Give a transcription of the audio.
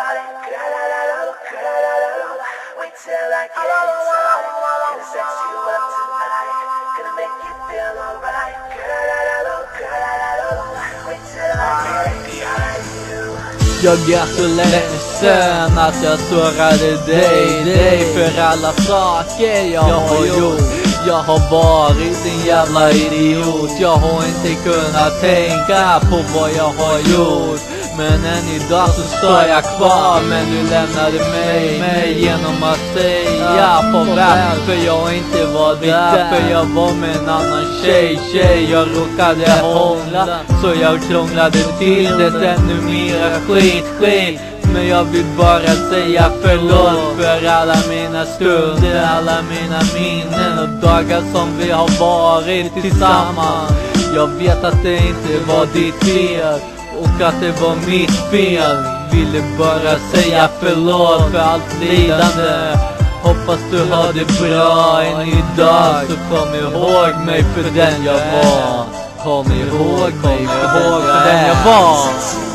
body. Wait till I get inside. Gonna sex you up tonight. Gonna make you feel alright. Wait till I get inside you. Jag är så ledsen att jag sårade dig för alla saker jag har gjort. Jag har varit en jävla idiot. Jag har inte kunnat tänka på vad jag har gjort. Men än idag så står jag kvar. Men du lämnade mig genom att säga farväl. För jag inte var där, för jag var med en annan tjej. Jag råkade hångla, så jag krånglade till det ännu mera skit. Men jag vill bara säga förlåt för alla mina stunder, alla mina minnen och dagar som vi har varit tillsammans. Jag vet att det inte var ditt fel och att det var mitt fel. Ville bara säga förlåt för allt lidande. Hoppas du har det bra än idag. Så kom ihåg mig för den jag var. Kom ihåg mig för den jag var.